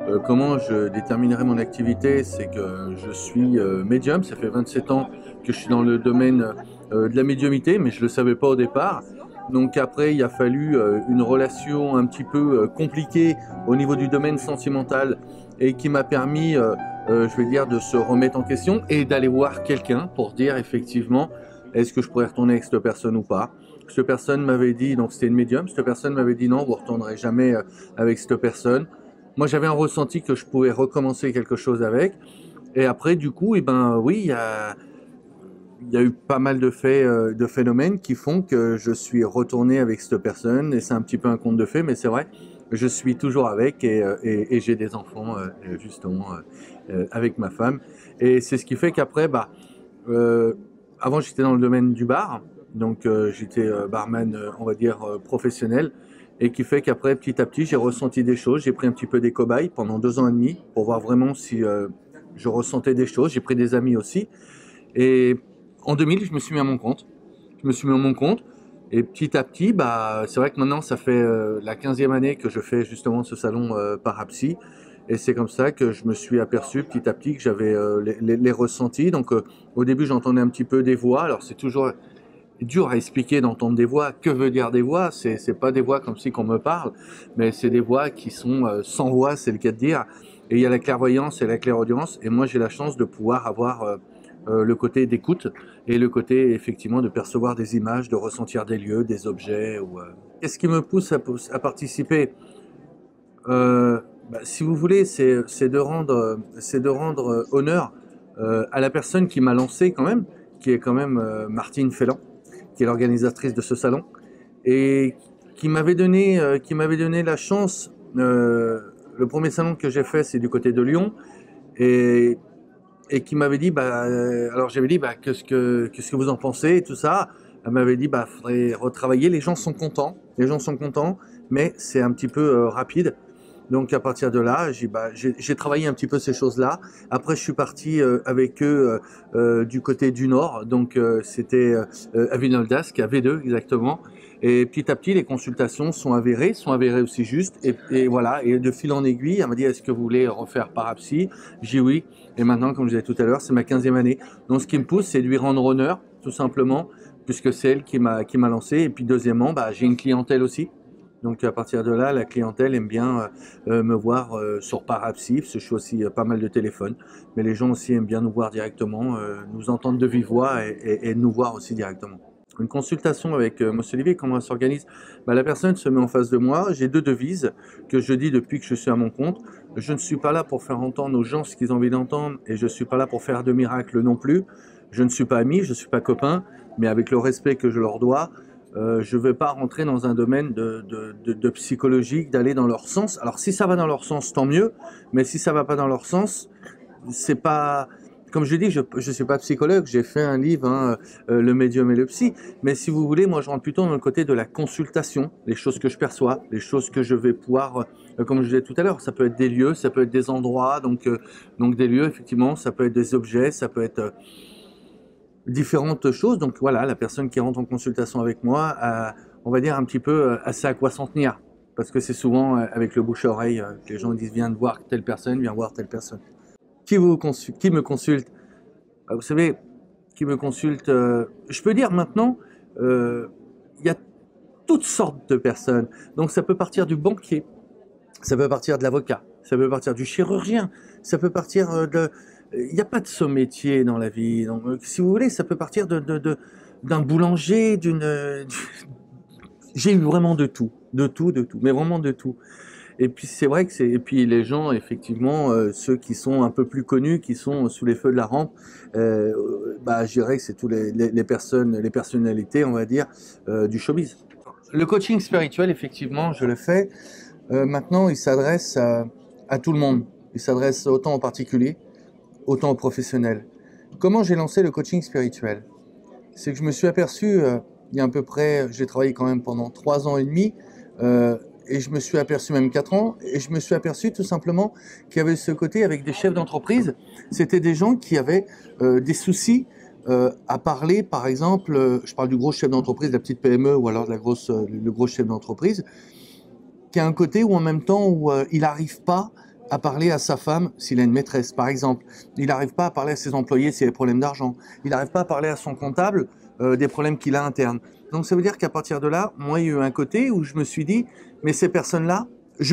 Comment je déterminerai mon activité? C'est que je suis médium, ça fait 27 ans que je suis dans le domaine de la médiumité, mais je ne le savais pas au départ. Donc après, il a fallu une relation un petit peu compliquée au niveau du domaine sentimental et qui m'a permis, je vais dire, de se remettre en question et d'aller voir quelqu'un pour dire effectivement, est-ce que je pourrais retourner avec cette personne ou pas? Cette personne m'avait dit, donc c'était une médium, cette personne m'avait dit non, vous ne retournerez jamais avec cette personne. Moi, j'avais un ressenti que je pouvais recommencer quelque chose avec. Et après, du coup, eh ben, oui, il y a eu pas mal de phénomènes qui font que je suis retourné avec cette personne. Et c'est un petit peu un conte de fées, mais c'est vrai. Je suis toujours avec et j'ai des enfants, justement, avec ma femme. Et c'est ce qui fait qu'après, euh, avant, j'étais dans le domaine du bar. Donc, j'étais barman, on va dire, professionnel. Et qui fait qu'après, petit à petit, j'ai ressenti des choses. J'ai pris un petit peu des cobayes pendant 2 ans et demi pour voir vraiment si je ressentais des choses. J'ai pris des amis aussi. Et en 2000, je me suis mis à mon compte. Je me suis mis à mon compte. Et petit à petit, c'est vrai que maintenant, ça fait la 15e année que je fais justement ce salon parapsy. Et c'est comme ça que je me suis aperçu petit à petit que j'avais les ressentis. Donc au début, j'entendais un petit peu des voix. Alors c'est toujours dur à expliquer d'entendre des voix. Que veut dire des voix? C'est pas des voix comme si qu'on me parle, mais c'est des voix qui sont sans voix, c'est le cas de dire. Et il y a la clairvoyance et la clairaudience. Et moi, j'ai la chance de pouvoir avoir le côté d'écoute et le côté effectivement de percevoir des images, de ressentir des lieux, des objets. Qu'est-ce qui me pousse à participer? Si vous voulez, c'est de rendre honneur à la personne qui m'a lancé quand même, qui est quand même Martine Felland, qui est l'organisatrice de ce salon, et qui m'avait donné la chance. Le premier salon que j'ai fait, c'est du côté de Lyon, et, et qui m'avait dit, alors j'avais dit, qu'est-ce que vous en pensez et tout ça. Elle m'avait dit, faudrait retravailler. Les gens sont contents, mais c'est un petit peu rapide. Donc à partir de là, j'ai travaillé un petit peu ces choses-là. Après, je suis parti avec eux du côté du nord, donc c'était à Villeneuve-d'Ascq, à V2 exactement. Et petit à petit, les consultations sont avérées aussi justes. Et voilà, et de fil en aiguille, elle m'a dit, est-ce que vous voulez refaire parapsy? J'ai dit oui. Et maintenant, comme je disais tout à l'heure, c'est ma 15e année. Donc ce qui me pousse, c'est de lui rendre honneur, tout simplement, puisque c'est elle qui m'a lancé. Et puis deuxièmement, j'ai une clientèle aussi. Donc à partir de là, la clientèle aime bien me voir sur Parapsy, parce que je suis aussi pas mal de téléphone, mais les gens aussi aiment bien nous voir directement, nous entendre de vive voix et nous voir aussi directement. Une consultation avec Monsieur Olivier, comment elle s'organise? La personne se met en face de moi, j'ai deux devises que je dis depuis que je suis à mon compte. Je ne suis pas là pour faire entendre aux gens ce qu'ils ont envie d'entendre et je ne suis pas là pour faire de miracles non plus. Je ne suis pas ami, je ne suis pas copain, mais avec le respect que je leur dois, je ne vais pas rentrer dans un domaine de psychologique, d'aller dans leur sens. Alors si ça va dans leur sens, tant mieux, mais si ça ne va pas dans leur sens, c'est pas... Comme je dis, je ne suis pas psychologue, j'ai fait un livre, hein, Le médium et le psy, mais si vous voulez, moi je rentre plutôt dans le côté de la consultation, les choses que je perçois, les choses que je vais pouvoir, comme je disais tout à l'heure, ça peut être des lieux, ça peut être des endroits, donc des lieux, effectivement, ça peut être des objets, ça peut être différentes choses. Donc voilà, la personne qui rentre en consultation avec moi, on va dire un petit peu, sait à quoi s'en tenir. Parce que c'est souvent avec le bouche à oreille que les gens disent viens de voir telle personne, viens voir telle personne. Qui me consulte? Vous savez, qui me consulte, je peux dire maintenant, il y a toutes sortes de personnes. Donc ça peut partir du banquier, ça peut partir de l'avocat, ça peut partir du chirurgien, ça peut partir de... Il n'y a pas de sous-métier dans la vie. Donc, si vous voulez, ça peut partir d'un boulanger, J'ai eu vraiment de tout, mais vraiment de tout. Et puis c'est vrai que c'est... Et puis les gens, effectivement, ceux qui sont un peu plus connus, qui sont sous les feux de la rampe, je dirais que c'est tous les personnes, les personnalités, on va dire, du showbiz. Le coaching spirituel, effectivement, je le fais. Maintenant, il s'adresse à tout le monde. Il s'adresse autant aux particuliers, autant aux professionnels. Comment j'ai lancé le coaching spirituel? C'est que je me suis aperçu, il y a à peu près, j'ai travaillé quand même pendant 3 ans et demi, et je me suis aperçu même 4 ans, et je me suis aperçu tout simplement qu'il y avait ce côté avec des chefs d'entreprise, c'était des gens qui avaient des soucis à parler, par exemple, je parle du gros chef d'entreprise, de la petite PME, ou alors de le gros chef d'entreprise, qui a un côté où en même temps où il n'arrive pas à parler à sa femme s'il a une maîtresse, par exemple. Il n'arrive pas à parler à ses employés s'il a des problèmes d'argent. Il n'arrive pas à parler à son comptable des problèmes qu'il a internes. Donc ça veut dire qu'à partir de là, moi, il y a eu un côté où je me suis dit, mais ces personnes-là,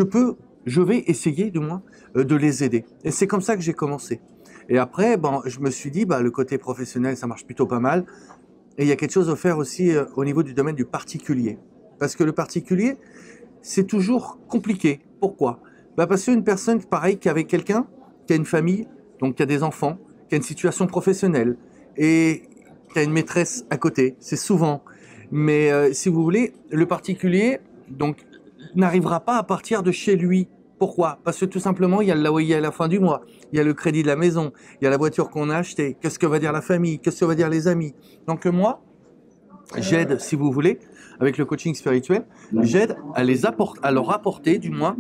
je vais essayer du moins de les aider. Et c'est comme ça que j'ai commencé. Et après, bon, je me suis dit, bah, le côté professionnel, ça marche plutôt pas mal. Et il y a quelque chose à faire aussi au niveau du domaine du particulier. Parce que le particulier, c'est toujours compliqué. Pourquoi? Bah parce qu'une personne, pareil, qu'avec quelqu'un, qui a une famille, donc qui a des enfants, qui a une situation professionnelle, et qui a une maîtresse à côté, c'est souvent. Mais si vous voulez, le particulier, donc, n'arrivera pas à partir de chez lui. Pourquoi? Parce que tout simplement, il y a le loyer à la fin du mois, il y a le crédit de la maison, il y a la voiture qu'on a achetée, qu'est-ce que va dire la famille, qu'est-ce que va dire les amis. Donc moi, j'aide, si vous voulez, avec le coaching spirituel, j'aide à leur apporter, du moins,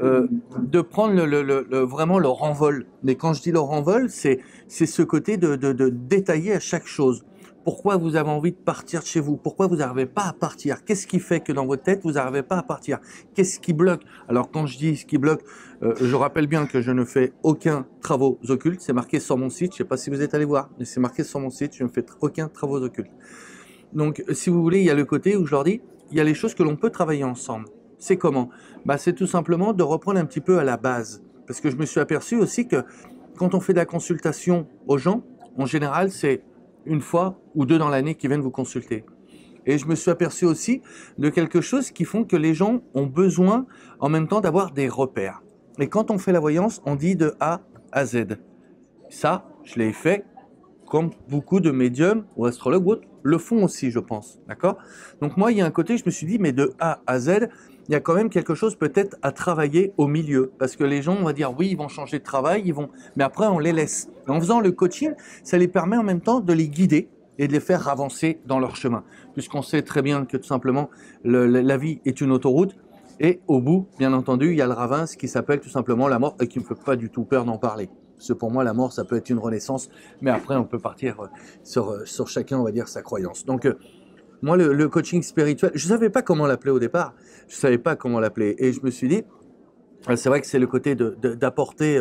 de prendre vraiment leur envol. Mais quand je dis leur envol, c'est ce côté de détailler à chaque chose. Pourquoi vous avez envie de partir de chez vous? Pourquoi vous n'arrivez pas à partir? Qu'est-ce qui fait que dans votre tête, vous n'arrivez pas à partir? Qu'est-ce qui bloque? Alors quand je dis ce qui bloque, je rappelle bien que je ne fais aucun travaux occultes. C'est marqué sur mon site. Je ne sais pas si vous êtes allé voir, mais c'est marqué sur mon site. Je ne fais aucun travaux occultes. Donc, si vous voulez, il y a le côté où je leur dis, il y a les choses que l'on peut travailler ensemble. C'est comment? Bah, c'est tout simplement de reprendre un petit peu à la base. Parce que je me suis aperçu aussi que quand on fait de la consultation aux gens, en général, c'est une fois ou deux dans l'année qu'ils viennent vous consulter. Et je me suis aperçu aussi de quelque chose qui font que les gens ont besoin en même temps d'avoir des repères. Et quand on fait la voyance, on dit de A à Z. Ça, je l'ai fait comme beaucoup de médiums ou astrologues ou autres le font aussi, je pense. D'accord? Donc moi, il y a un côté, je me suis dit, mais de A à Z, il y a quand même quelque chose peut-être à travailler au milieu. Parce que les gens, on va dire, oui, ils vont changer de travail, mais après, on les laisse. Et en faisant le coaching, ça les permet en même temps de les guider et de les faire avancer dans leur chemin. Puisqu'on sait très bien que tout simplement, la vie est une autoroute. Et au bout, bien entendu, il y a le ravin, ce qui s'appelle tout simplement la mort, et qui ne me fait pas du tout peur d'en parler. Parce que pour moi, la mort, ça peut être une renaissance, mais après, on peut partir sur chacun, on va dire, sa croyance. Donc, moi, le coaching spirituel, je ne savais pas comment l'appeler au départ. Je ne savais pas comment l'appeler. Et je me suis dit, c'est vrai que c'est le côté d'apporter,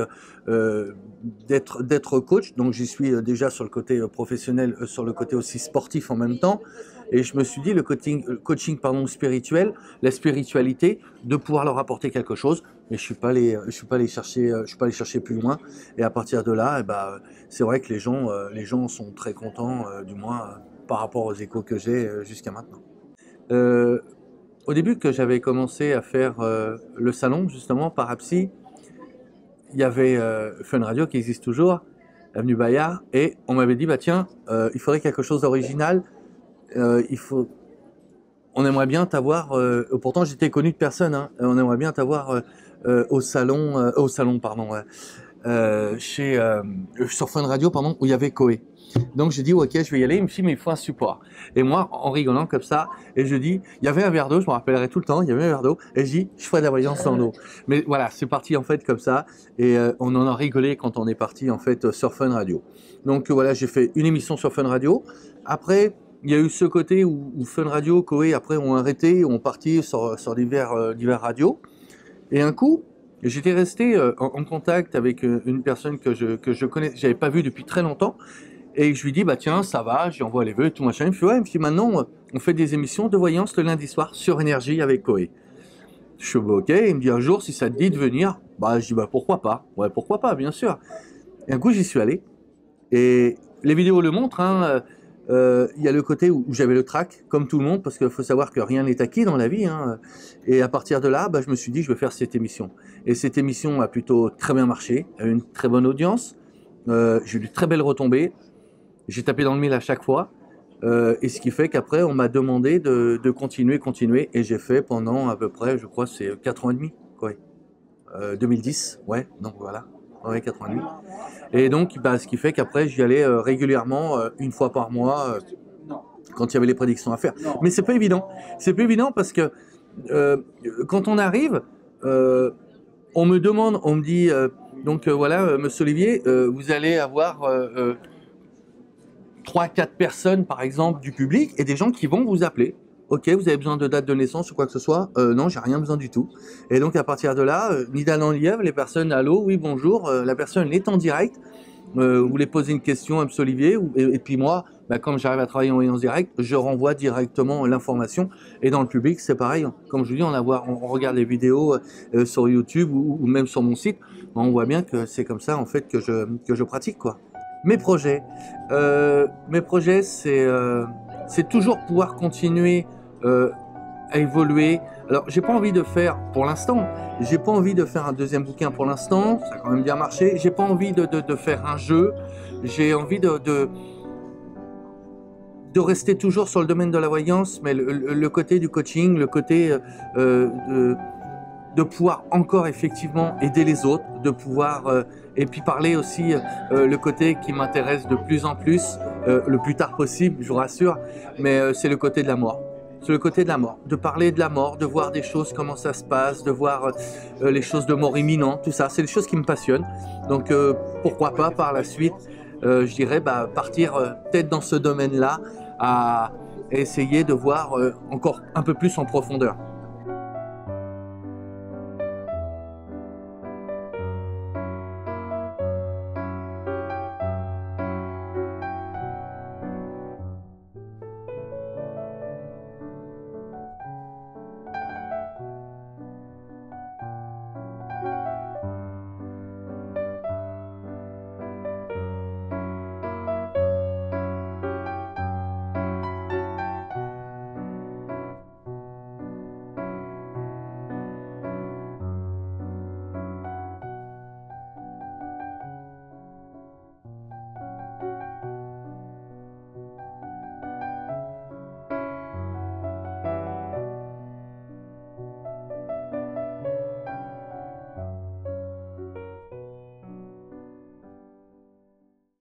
d'être coach. Donc, j'y suis déjà sur le côté professionnel, sur le côté aussi sportif en même temps. Et je me suis dit, le coaching spirituel, la spiritualité, de pouvoir leur apporter quelque chose. Mais je suis pas allé chercher plus loin. Et à partir de là, c'est vrai que les gens sont très contents, du moins par rapport aux échos que j'ai jusqu'à maintenant. Au début que j'avais commencé à faire le salon, justement, Parapsy, il y avait Fun Radio qui existe toujours, avenue Bayard, et on m'avait dit, bah tiens, il faudrait quelque chose d'original, on aimerait bien t'avoir, pourtant j'étais connu de personne, hein, on aimerait bien t'avoir au salon, sur Fun Radio, pardon, où il y avait Koé. Donc j'ai dit ok, je vais y aller. Il me dit mais il faut un support. Et moi, en rigolant comme ça, et je dis, il y avait un verre d'eau, je me rappellerai tout le temps, il y avait un verre d'eau, et je dis, je ferai de la voyance dans l'eau. Mais voilà, c'est parti en fait comme ça, et on en a rigolé quand on est parti en fait sur Fun Radio. Donc voilà, j'ai fait une émission sur Fun Radio. Après, il y a eu ce côté où Fun Radio, Koé, après ont arrêté, ont parti sur divers radios. Et un coup, j'étais resté en contact avec une personne que je connais, j'avais pas vu depuis très longtemps. Et je lui dis, bah tiens, ça va, j'y envoie les vœux et tout machin. Il me fait, ouais, maintenant, on fait des émissions de voyance le lundi soir sur Énergie avec Koé. Je suis ok, il me dit un jour, si ça te dit de venir, bah je dis, bah pourquoi pas? Ouais, pourquoi pas, bien sûr. Et un coup, j'y suis allé. Et les vidéos le montrent, hein. Il y a le côté où j'avais le trac, comme tout le monde, parce qu'il faut savoir que rien n'est acquis dans la vie. Hein. Et à partir de là, je me suis dit, je vais faire cette émission. Et cette émission a plutôt très bien marché, a eu une très bonne audience. J'ai eu de très belles retombées. J'ai tapé dans le mille à chaque fois, et ce qui fait qu'après, on m'a demandé de continuer, et j'ai fait pendant à peu près, je crois, c'est 4 ans et demi, quoi. 2010, ouais, donc voilà, ouais, 4 ans et demi. Et donc, ce qui fait qu'après, j'y allais régulièrement, une fois par mois, quand il y avait les prédictions à faire. Mais c'est pas évident. C'est pas évident parce que quand on arrive, on me demande, on me dit, voilà, monsieur Olivier, vous allez avoir 3-4 personnes, par exemple, du public et des gens qui vont vous appeler. Ok, vous avez besoin de date de naissance ou quoi que ce soit? Non, j'ai rien besoin du tout. Et donc à partir de là, ni dans le lièvre, les personnes, allô, oui, bonjour, la personne est en direct. Vous voulez poser une question, M. Olivier, et puis moi, bah, comme j'arrive à travailler en audience directe, je renvoie directement l'information. Et dans le public, c'est pareil. Comme je vous dis, on regarde les vidéos sur YouTube ou même sur mon site, on voit bien que c'est comme ça en fait que je pratique quoi. Mes projets, c'est toujours pouvoir continuer à évoluer. Alors, j'ai pas envie de faire, pour l'instant, j'ai pas envie de faire un deuxième bouquin pour l'instant, ça a quand même bien marché. J'ai pas envie de faire un jeu, j'ai envie de rester toujours sur le domaine de la voyance, mais le côté du coaching, le côté de pouvoir encore effectivement aider les autres, de pouvoir et puis parler aussi le côté qui m'intéresse de plus en plus, le plus tard possible, je vous rassure, mais c'est le côté de la mort. C'est le côté de la mort, de parler de la mort, de voir des choses, comment ça se passe, de voir les choses de mort imminente, tout ça, c'est des choses qui me passionnent. Donc pourquoi pas par la suite, je dirais, partir peut-être dans ce domaine-là, à essayer de voir encore un peu plus en profondeur.